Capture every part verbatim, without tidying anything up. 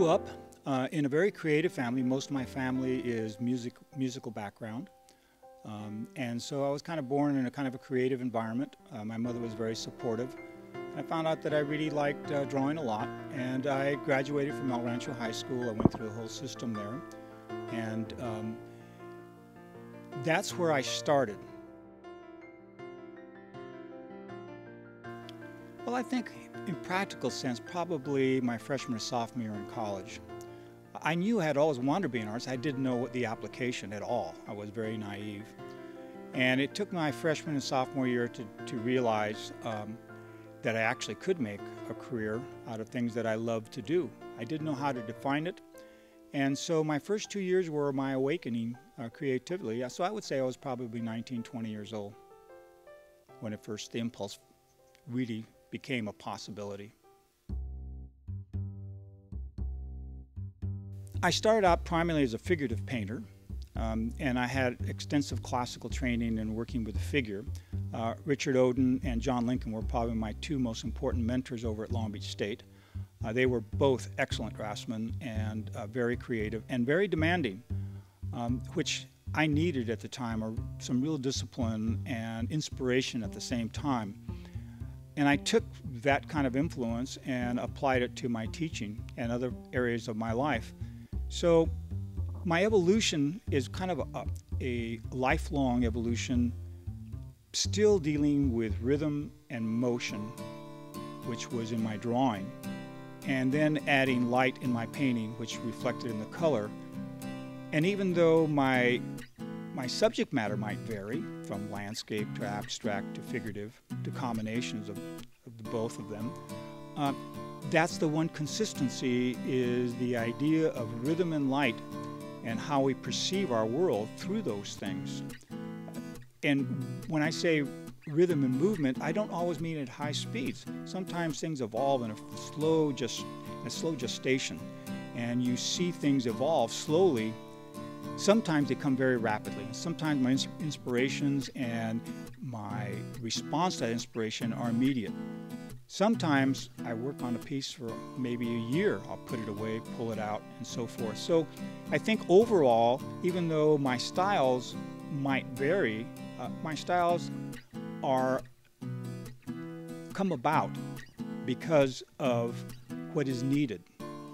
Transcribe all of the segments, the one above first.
grew up uh, in a very creative family. Most of my family is music, musical background. Um, and so I was kind of born in a kind of a creative environment. Uh, my mother was very supportive. I found out that I really liked uh, drawing a lot, and I graduated from El Rancho High School. I went through the whole system there, and um, that's where I started. Well, I think in practical sense, probably my freshman or sophomore year in college. I knew I had always wanted to be an artist. I didn't know what the application at all. I was very naive. And it took my freshman and sophomore year to, to realize um, that I actually could make a career out of things that I love to do. I didn't know how to define it. And so my first two years were my awakening uh, creatively. So I would say I was probably nineteen, twenty years old when at first the impulse really became a possibility. I started out primarily as a figurative painter, um, and I had extensive classical training in working with the figure. Uh, Richard Oden and John Lincoln were probably my two most important mentors over at Long Beach State. Uh, they were both excellent draftsmen and uh, very creative and very demanding, um, which I needed at the time, or some real discipline and inspiration at the same time. And I took that kind of influence and applied it to my teaching and other areas of my life. So my evolution is kind of a, a lifelong evolution, still dealing with rhythm and motion, which was in my drawing, and then adding light in my painting, which reflected in the color. And even though my, my subject matter might vary, from landscape to abstract to figurative to combinations of, of the both of them, uh, that's the one consistency, is the idea of rhythm and light and how we perceive our world through those things. And when I say rhythm and movement, I don't always mean at high speeds. Sometimes things evolve in a slow, just in a slow gestation, and you see things evolve slowly. Sometimes they come very rapidly. Sometimes my ins inspirations and my response to that inspiration are immediate. Sometimes I work on a piece for maybe a year. I'll put it away, pull it out, and so forth. So I think overall, even though my styles might vary, uh, my styles are come about because of what is needed.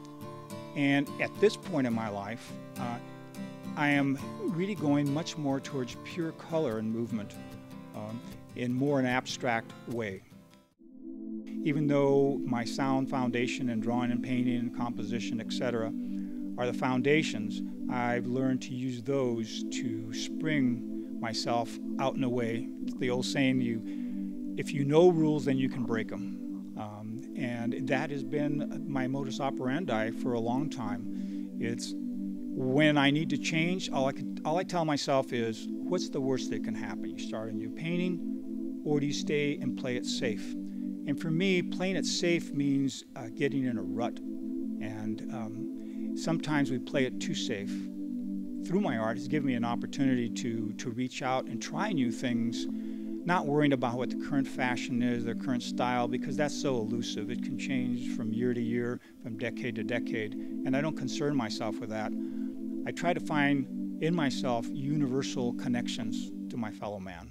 And at this point in my life, uh, I am really going much more towards pure color and movement um, in more an abstract way. Even though my sound foundation in drawing and painting and composition, et cetera, are the foundations, I've learned to use those to spring myself out in a way. It's the old saying, you, if you know rules, then you can break them. Um, and that has been my modus operandi for a long time. It's when I need to change, all I, can, all I tell myself is, what's the worst that can happen? You start a new painting, or do you stay and play it safe? And for me, playing it safe means uh, getting in a rut. And um, sometimes we play it too safe. Through my art, it's given me an opportunity to, to reach out and try new things, not worrying about what the current fashion is, the current style, because that's so elusive. It can change from year to year, from decade to decade, and I don't concern myself with that. I try to find in myself universal connections to my fellow man.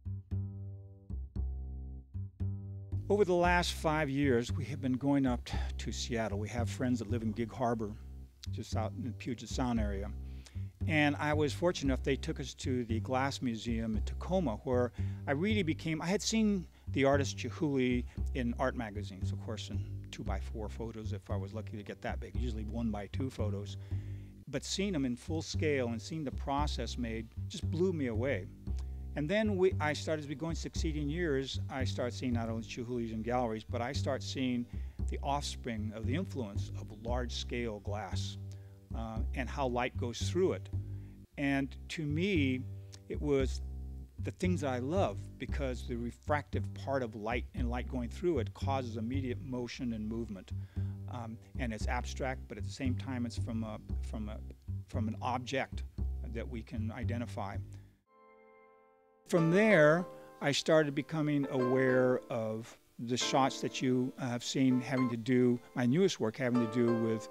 Over the last five years, we have been going up to Seattle. We have friends that live in Gig Harbor, just out in the Puget Sound area. And I was fortunate enough, they took us to the Glass Museum in Tacoma, where I really became, I had seen the artist Chihuly in art magazines, of course, in two by four photos if I was lucky to get that big, usually one by two photos. But seeing them in full scale and seeing the process made just blew me away. And then we, I started, as we go in succeeding years, I started seeing not only Chihuly's in galleries, but I start seeing the offspring of the influence of large-scale glass uh, and how light goes through it. And to me, it was the things that I love, because the refractive part of light and light going through it causes immediate motion and movement. Um, and it's abstract, but at the same time, it's from, a, from, a, from an object that we can identify. From there, I started becoming aware of the shots that you have seen having to do, my newest work having to do with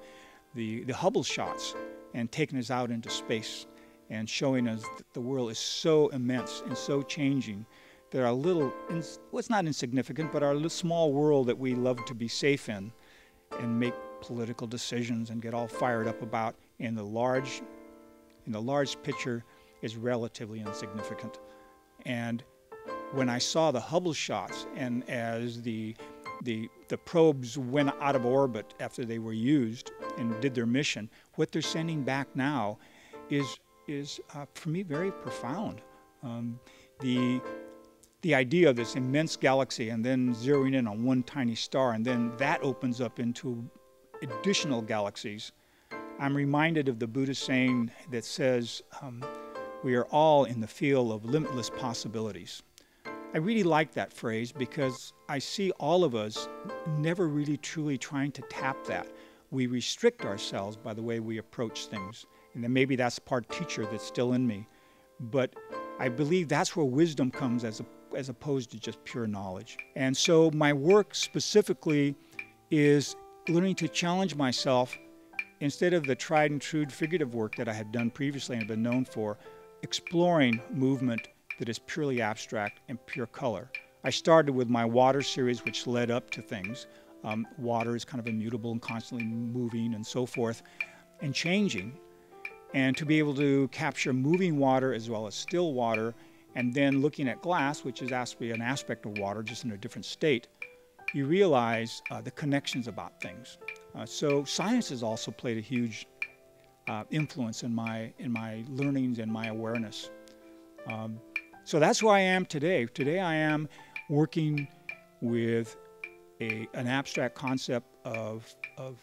the, the Hubble shots and taking us out into space and showing us that the world is so immense and so changing that our little, well, it's not insignificant, but our little small world that we love to be safe in and make political decisions and get all fired up about in the large, in the large picture is relatively insignificant. And when I saw the Hubble shots, and as the, the, the probes went out of orbit after they were used and did their mission, what they're sending back now is, is uh, for me, very profound. Um, the, the idea of this immense galaxy and then zeroing in on one tiny star, and then that opens up into additional galaxies. I'm reminded of the Buddhist saying that says, um, we are all in the field of limitless possibilities. I really like that phrase because I see all of us never really truly trying to tap that. We restrict ourselves by the way we approach things. And then maybe that's part teacher that's still in me. But I believe that's where wisdom comes as, a, as opposed to just pure knowledge. And so my work specifically is learning to challenge myself instead of the tried and true figurative work that I had done previously and been known for, exploring movement that is purely abstract and pure color. I started with my water series, which led up to things. Um, water is kind of immutable and constantly moving and so forth and changing. And to be able to capture moving water as well as still water, and then looking at glass, which is actually an aspect of water, just in a different state, you realize uh, the connections about things. Uh, so science has also played a huge uh, influence in my, in my learnings and my awareness. Um, so that's who I am today. Today I am working with a, an abstract concept of, of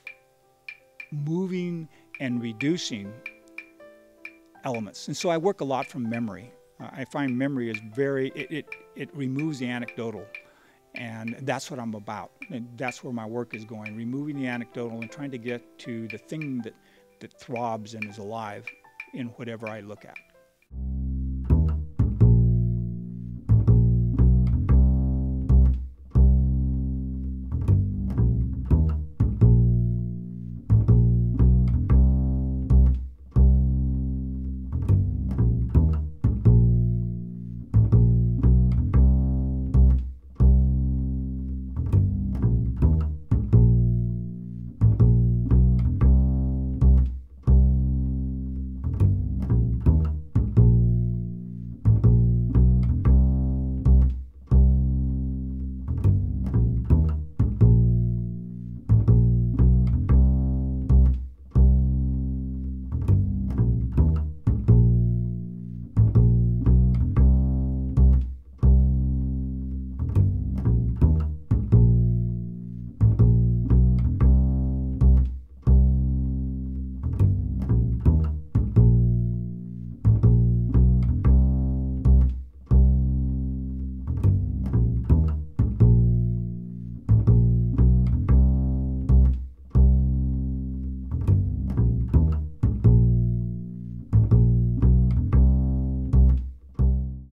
moving and reducing elements. And so I work a lot from memory. Uh, I find memory is very, it, it, it removes the anecdotal. And that's what I'm about. And that's where my work is going, removing the anecdotal and trying to get to the thing that, that throbs and is alive in whatever I look at.